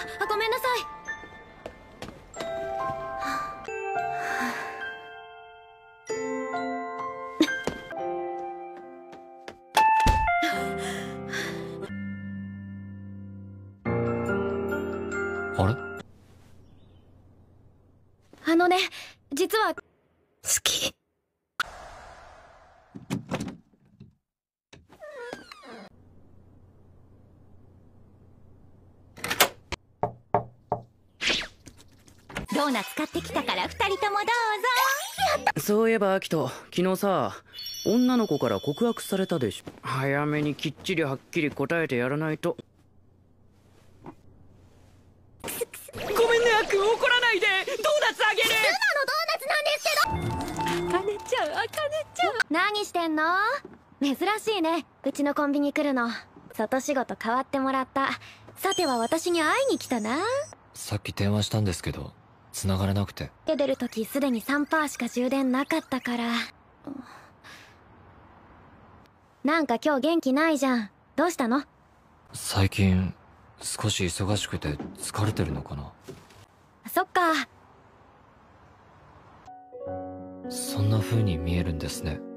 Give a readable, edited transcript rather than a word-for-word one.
ごめんなさい。 あれ？ 実は好き。ドーナツ買ってきたから2人ともどうぞ。 そういえばアキト、昨日さ、女の子から告白されたでしょ。早めにきっちりはっきり答えてやらないと。ごめんねアク、怒らないで。ドーナツあげる。 ツナのドーナツなんですけど。あかねちゃん、あかねちゃん、何してんの？珍しいね、うちのコンビニ来るの。外仕事変わってもらった。さては私に会いに来たな。 さっき電話したんですけど繋がらなくて。 出るときすでに3%しか充電なかったから。なんか今日元気ないじゃん。どうしたの？ 最近少し忙しくて疲れてるのかな。 そっか。 そんな風に見えるんですね。